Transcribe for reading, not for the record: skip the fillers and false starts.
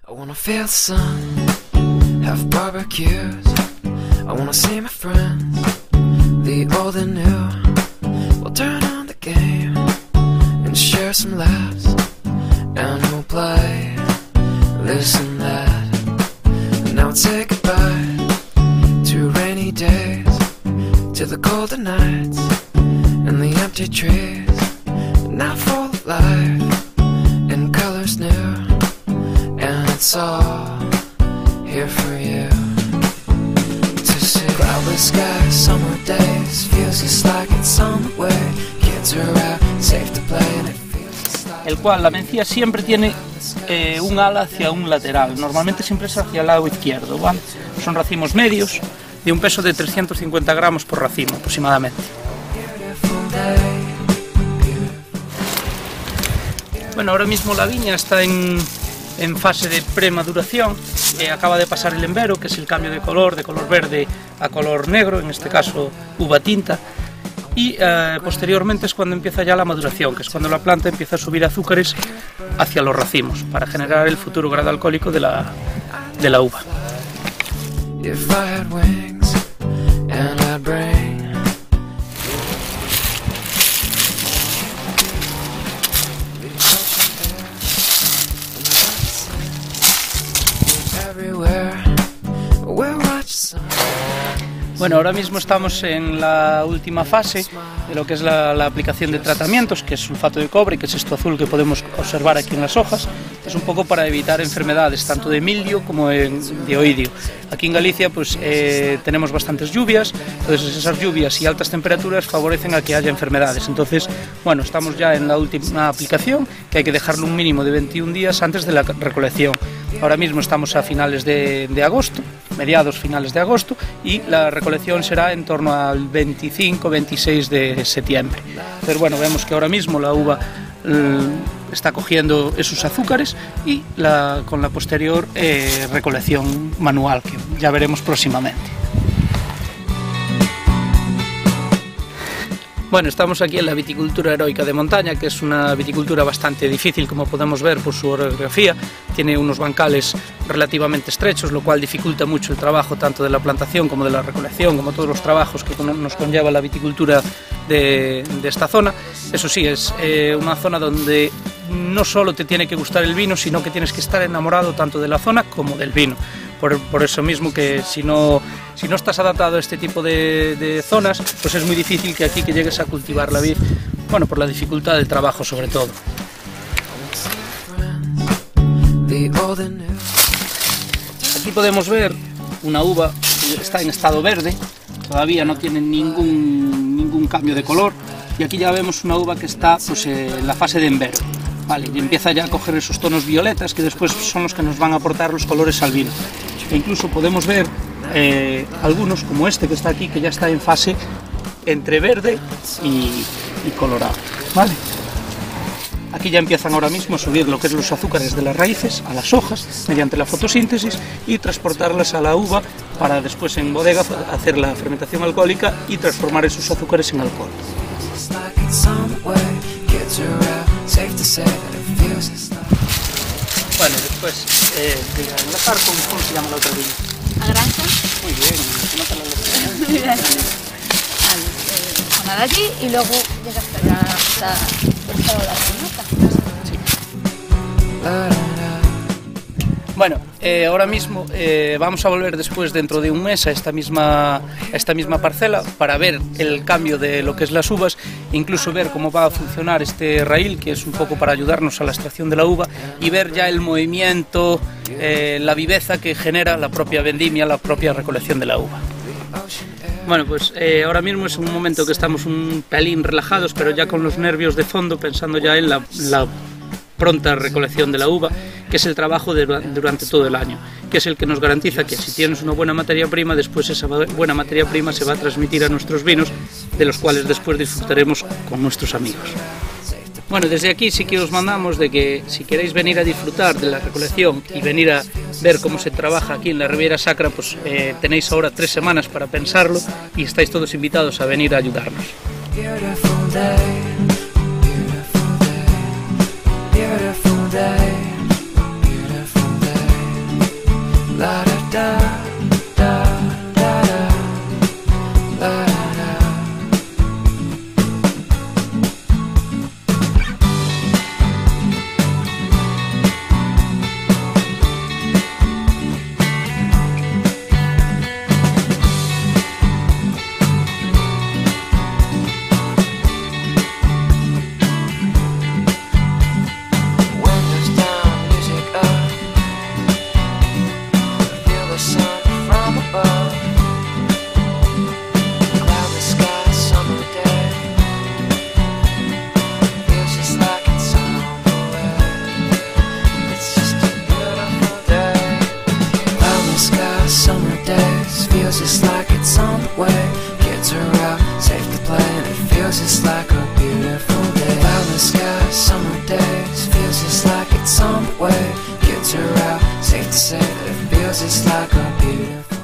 I wanna feel the sun, have barbecues. I wanna see my friends, the old and new. We'll turn on the game and share some laughs, and we'll play this and that. And now we'll say goodbye to rainy days, to the colder nights and the empty trees. Now full of life and colors new, and it's all here for you to see. Cloudless skies, summer days, feels just like it's on the way. Kids are out, safe to play, and it feels just like... El cual la mencía siempre tiene un ala hacia un lateral, normalmente siempre es hacia el lado izquierdo, ¿vale? Son racimos medios de un peso de 350 gramos por racimo aproximadamente. Bueno, ahora mismo la viña está en fase de premaduración, acaba de pasar el embero, que es el cambio de color verde a color negro, en este caso uva tinta, y posteriormente es cuando empieza ya la maduración, que es cuando la planta empieza a subir azúcares hacia los racimos, para generar el futuro grado alcohólico de la uva. Bueno, ahora mismo estamos en la última fase de lo que es la aplicación de tratamientos, que es sulfato de cobre, que es esto azul que podemos observar aquí en las hojas. Es un poco para evitar enfermedades, tanto de mildio como de oidio. Aquí en Galicia pues tenemos bastantes lluvias, entonces esas lluvias y altas temperaturas favorecen a que haya enfermedades. Entonces, bueno, estamos ya en la última aplicación, que hay que dejarlo un mínimo de 21 días antes de la recolección. Ahora mismo estamos a finales de agosto, mediados finales de agosto, y la recolección será en torno al 25-26 de septiembre. Pero bueno, vemos que ahora mismo la uva está cogiendo esos azúcares y con la posterior recolección manual, que ya veremos próximamente. Bueno, estamos aquí en la viticultura heroica de montaña, que es una viticultura bastante difícil, como podemos ver por su orografía. Tiene unos bancales relativamente estrechos, lo cual dificulta mucho el trabajo tanto de la plantación como de la recolección, como todos los trabajos que nos conlleva la viticultura de esta zona. Eso sí, es una zona donde no solo te tiene que gustar el vino, sino que tienes que estar enamorado tanto de la zona como del vino. Por eso mismo que si no estás adaptado a este tipo de zonas, pues es muy difícil que aquí que llegues a cultivar la vid, bueno, por la dificultad del trabajo sobre todo. Aquí podemos ver una uva que está en estado verde, todavía no tiene ningún cambio de color, y aquí ya vemos una uva que está pues, en la fase de embero. Vale, y empieza ya a coger esos tonos violetas que después son los que nos van a aportar los colores al vino. E incluso podemos ver algunos como este que está aquí, que ya está en fase entre verde y colorado. Vale. Aquí ya empiezan ahora mismo a subir lo que es los azúcares de las raíces a las hojas mediante la fotosíntesis y transportarlas a la uva para después en bodega hacer la fermentación alcohólica y transformar esos azúcares en alcohol. Bueno, después de enlazar con, ¿cómo se llama la otra viña? ¿A granja? Muy bien, se nota la letra. Poner allí y luego llega hasta la nota. Sí. Bueno, ahora mismo vamos a volver después dentro de un mes a esta misma parcela para ver el cambio de lo que es las uvas, incluso ver cómo va a funcionar este raíl, que es un poco para ayudarnos a la extracción de la uva, y ver ya el movimiento, la viveza que genera la propia vendimia, la propia recolección de la uva. Bueno, pues ahora mismo es un momento que estamos un pelín relajados, pero ya con los nervios de fondo, pensando ya en la pronta recolección de la uva, que es el trabajo durante todo el año, que es el que nos garantiza que si tienes una buena materia prima, después esa buena materia prima se va a transmitir a nuestros vinos, de los cuales después disfrutaremos con nuestros amigos. Bueno, desde aquí sí que os mandamos de que si queréis venir a disfrutar de la recolección y venir a ver cómo se trabaja aquí en la Ribeira Sacra, pues tenéis ahora 3 semanas para pensarlo y estáis todos invitados a venir a ayudarnos. Beautiful day, beautiful day. La da da da da da, la da da. Windows down, music up. Feel the sun from above. Cloudless sky, summer day. Feels just like it's on the way. It's just a beautiful day. Cloudless sky, summer days. Feels just like it's on the way. Kids are out, safe to play, and it feels just like a beautiful day. Cloudless sky, summer days. Feels just like it's on the way. Kids are out, safe to say that it feels just like a beautiful